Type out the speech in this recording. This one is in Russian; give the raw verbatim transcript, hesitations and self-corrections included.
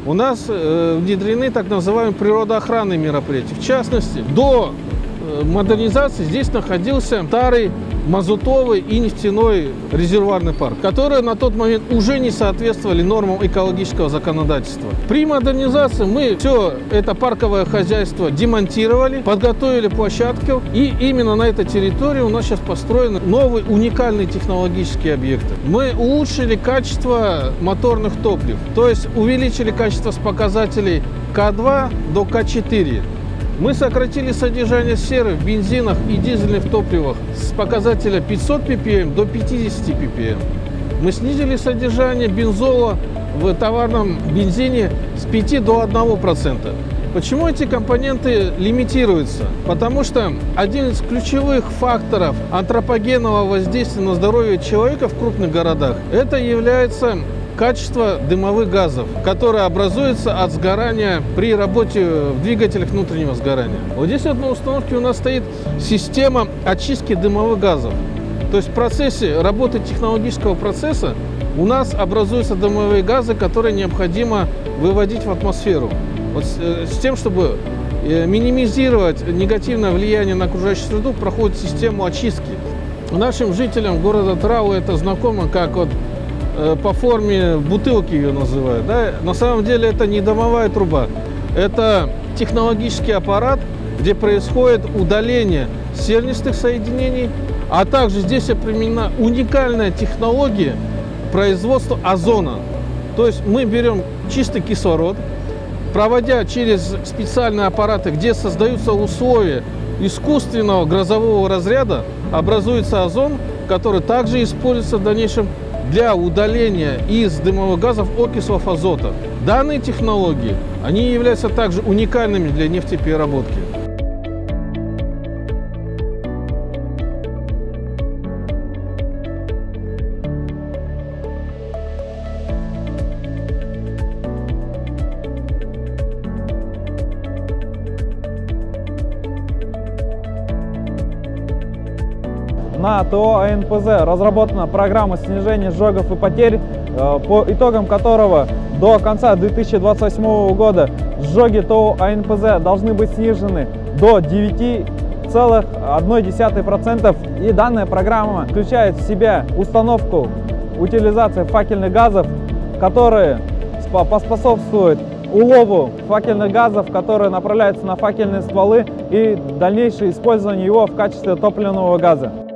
у нас э, внедрены так называемые природоохранные мероприятия. В частности, до э, модернизации здесь находился старый мазутовый и нефтяной резервуарный парк, которые на тот момент уже не соответствовали нормам экологического законодательства. При модернизации мы все это парковое хозяйство демонтировали, подготовили площадку, и именно на этой территории у нас сейчас построены новые уникальные технологические объекты. Мы улучшили качество моторных топлив, то есть увеличили качество с показателей К два до К четыре. Мы сократили содержание серы в бензинах и дизельных топливах с показателя пятьсот пи пи эм до пятидесяти пи пи эм. Мы снизили содержание бензола в товарном бензине с пяти до одного процента. Почему эти компоненты лимитируются? Потому что один из ключевых факторов антропогенного воздействия на здоровье человека в крупных городах – это является качество дымовых газов, которые образуются от сгорания при работе в двигателях внутреннего сгорания. Вот здесь вот на установке у нас стоит система очистки дымовых газов. То есть в процессе работы технологического процесса у нас образуются дымовые газы, которые необходимо выводить в атмосферу. Вот с, с тем, чтобы минимизировать негативное влияние на окружающую среду, проходит систему очистки. Нашим жителям города Траула это знакомо как вот по форме бутылки ее называют. Да? На самом деле это не дымовая труба, это технологический аппарат, где происходит удаление сернистых соединений, а также здесь применена уникальная технология производства озона. То есть мы берем чистый кислород, проводя через специальные аппараты, где создаются условия искусственного грозового разряда, образуется озон, который также используется в дальнейшем для удаления из дымовых газов окислов азота. Данные технологии, они являются также уникальными для нефтепереработки. На ТО АНПЗ разработана программа снижения сжогов и потерь, по итогам которого до конца две тысячи двадцать восьмого года сжоги ТО АНПЗ должны быть снижены до девяти целых одной десятой процента. И данная программа включает в себя установку утилизации факельных газов, которые поспособствуют улову факельных газов, которые направляются на факельные стволы, и дальнейшее использование его в качестве топливного газа.